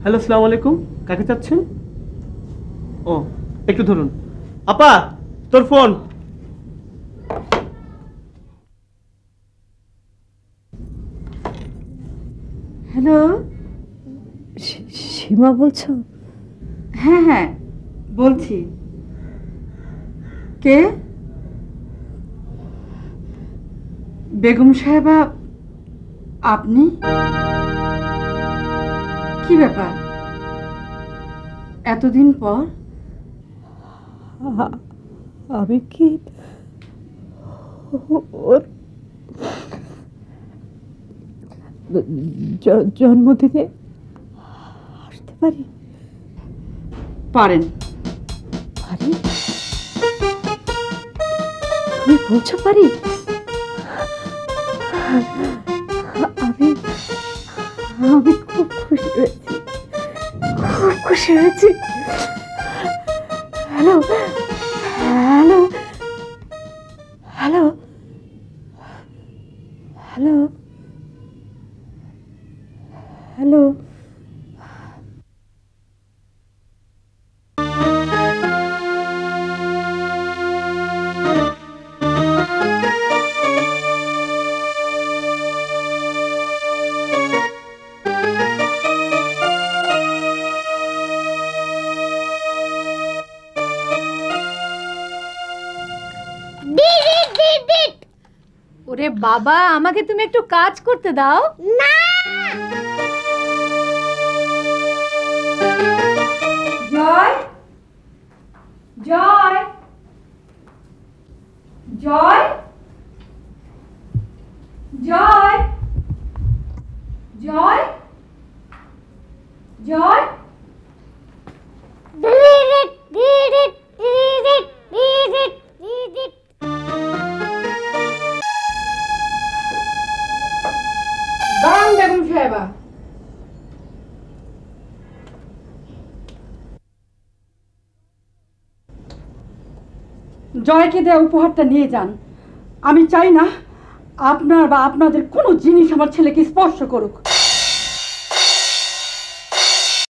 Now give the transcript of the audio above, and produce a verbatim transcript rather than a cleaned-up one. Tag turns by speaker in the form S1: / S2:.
S1: Hello, আসসালামু আলাইকুম। কাকে চাচ্ছেন? ও, একটু ধরুন। আপা, তোর ফোন।
S2: হ্যালো,
S3: সীমা বলছো?
S2: হ্যাঁ হ্যাঁ বলছি। কে? বেগম সাহেবা, আপনি? কি ব্যাপার, এতদিন পর?
S3: আমি কি ওর জন্মদিনে আসতে পারি?
S2: পারেন।
S3: পারি? তুমি বলছো পারি? আমি আমি খুব খুশি হয়েছি, খুব খুশি হয়েছি। Hello hello hello hello hello
S4: ওরে বাবা, আমাকে তুমি একটু কাজ করতে দাও না। জয় জয় জয় জয় জয় জয় দাঁড়ান বেগম সাহেবা।
S2: জয়কে দেয়া উপহারটা নিয়ে যান। আমি চাই না আপনার বা আপনাদের কোনো জিনিস আমার ছেলেকে স্পর্শ করুক।